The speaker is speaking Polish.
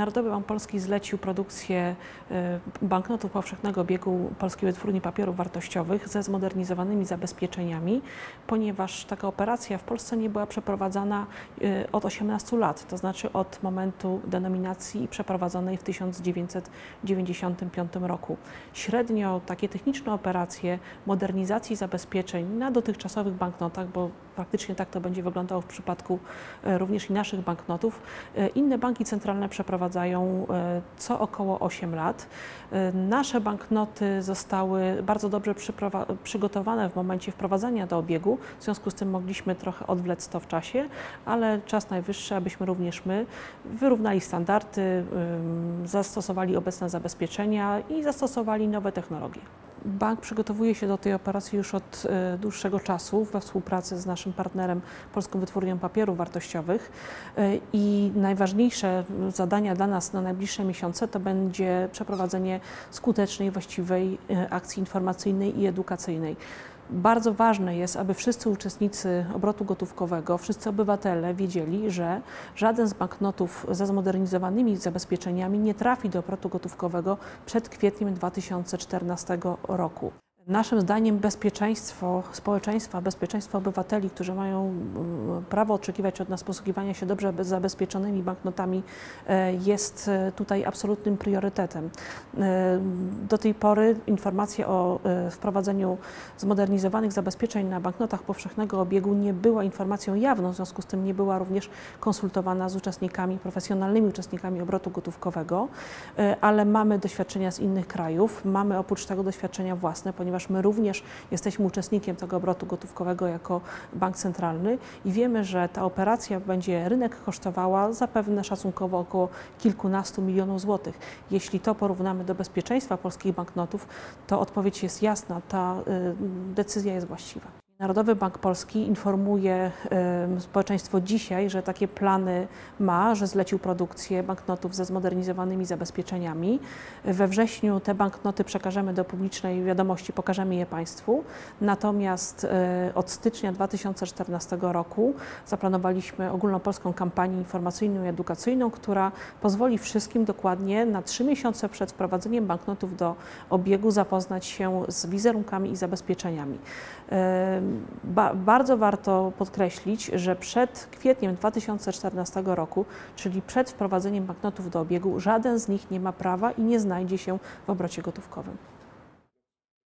Narodowy Bank Polski zlecił produkcję banknotów powszechnego obiegu Polskiej Wytwórni Papierów Wartościowych ze zmodernizowanymi zabezpieczeniami, ponieważ taka operacja w Polsce nie była przeprowadzana od 18 lat, to znaczy od momentu denominacji przeprowadzonej w 1995 roku. Średnio takie techniczne operacje modernizacji zabezpieczeń na dotychczasowych banknotach, bo praktycznie tak to będzie wyglądało w przypadku również i naszych banknotów, inne banki centralne przeprowadzają co około 8 lat. Nasze banknoty zostały bardzo dobrze przygotowane w momencie wprowadzania do obiegu, w związku z tym mogliśmy trochę odwlec to w czasie, ale czas najwyższy, abyśmy również my wyrównali standardy, zastosowali obecne zabezpieczenia i zastosowali nowe technologie. Bank przygotowuje się do tej operacji już od dłuższego czasu we współpracy z naszym partnerem Polską Wytwórnią Papierów Wartościowych i najważniejsze zadania dla nas na najbliższe miesiące to będzie przeprowadzenie skutecznej, właściwej akcji informacyjnej i edukacyjnej. Bardzo ważne jest, aby wszyscy uczestnicy obrotu gotówkowego, wszyscy obywatele wiedzieli, że żaden z banknotów ze zmodernizowanymi zabezpieczeniami nie trafi do obrotu gotówkowego przed kwietniem 2014 roku. Naszym zdaniem bezpieczeństwo społeczeństwa, bezpieczeństwo obywateli, którzy mają prawo oczekiwać od nas posługiwania się dobrze zabezpieczonymi banknotami, jest tutaj absolutnym priorytetem. Do tej pory informacja o wprowadzeniu zmodernizowanych zabezpieczeń na banknotach powszechnego obiegu nie była informacją jawną, w związku z tym nie była również konsultowana z uczestnikami, profesjonalnymi uczestnikami obrotu gotówkowego, ale mamy doświadczenia z innych krajów, mamy oprócz tego doświadczenia własne, ponieważ my również jesteśmy uczestnikiem tego obrotu gotówkowego jako bank centralny i wiemy, że ta operacja będzie rynek kosztowała zapewne szacunkowo około kilkunastu milionów złotych. Jeśli to porównamy do bezpieczeństwa polskich banknotów, to odpowiedź jest jasna, ta decyzja jest właściwa. Narodowy Bank Polski informuje społeczeństwo dzisiaj, że takie plany ma, że zlecił produkcję banknotów ze zmodernizowanymi zabezpieczeniami. We wrześniu te banknoty przekażemy do publicznej wiadomości, pokażemy je Państwu. Natomiast od stycznia 2014 roku zaplanowaliśmy ogólnopolską kampanię informacyjną i edukacyjną, która pozwoli wszystkim dokładnie na 3 miesiące przed wprowadzeniem banknotów do obiegu zapoznać się z wizerunkami i zabezpieczeniami. Bardzo warto podkreślić, że przed kwietniem 2014 roku, czyli przed wprowadzeniem banknotów do obiegu, żaden z nich nie ma prawa i nie znajdzie się w obrocie gotówkowym.